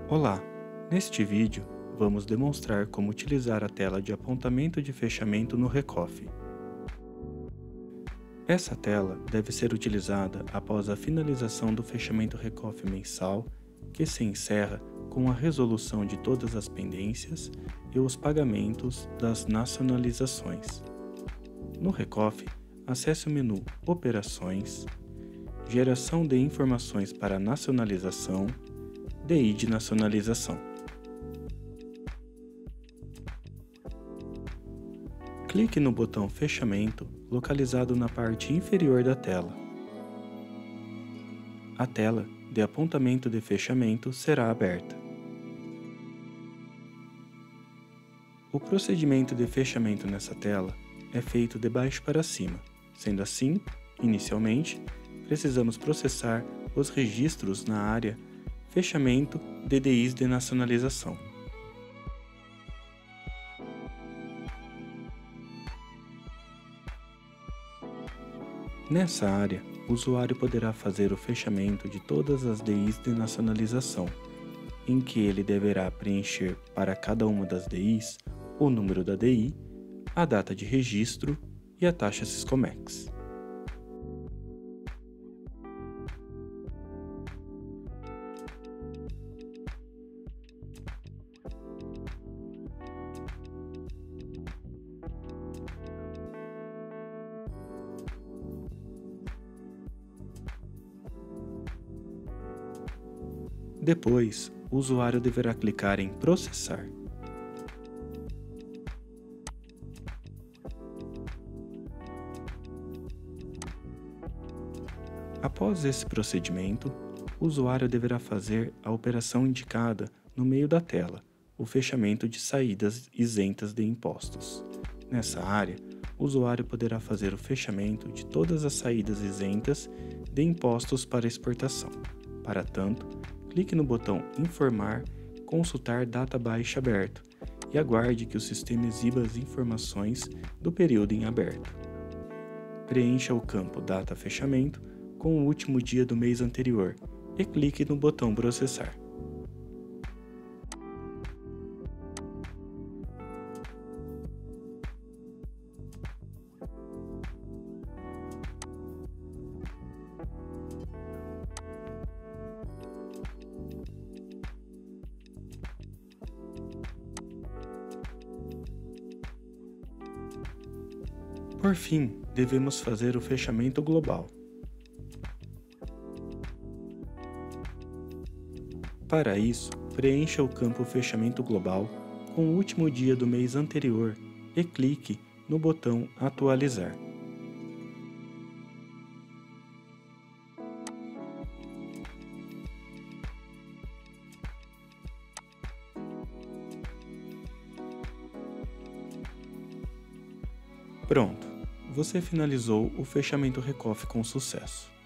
Olá! Neste vídeo, vamos demonstrar como utilizar a tela de apontamento de fechamento no Recoff. Essa tela deve ser utilizada após a finalização do fechamento Recoff mensal, que se encerra com a resolução de todas as pendências e os pagamentos das nacionalizações. No Recoff, acesse o menu Operações, Geração de informações para nacionalização, DI de nacionalização. Clique no botão Fechamento, localizado na parte inferior da tela. A tela de apontamento de fechamento será aberta. O procedimento de fechamento nessa tela é feito de baixo para cima. Sendo assim, inicialmente, precisamos processar os registros na área Fechamento DDIs de nacionalização. Nessa área, o usuário poderá fazer o fechamento de todas as DIs de nacionalização, em que ele deverá preencher para cada uma das DIs o número da DI, a data de registro e a taxa Siscomex. Depois, o usuário deverá clicar em Processar. Após esse procedimento, o usuário deverá fazer a operação indicada no meio da tela, o fechamento de saídas isentas de impostos. Nessa área, o usuário poderá fazer o fechamento de todas as saídas isentas de impostos para exportação. Para tanto, clique no botão Informar, Consultar Data Baixa aberto e aguarde que o sistema exiba as informações do período em aberto. Preencha o campo Data Fechamento com o último dia do mês anterior e clique no botão Processar. Por fim, devemos fazer o fechamento global. Para isso, preencha o campo Fechamento Global com o último dia do mês anterior e clique no botão Atualizar. Pronto! Você finalizou o fechamento Recoff com sucesso.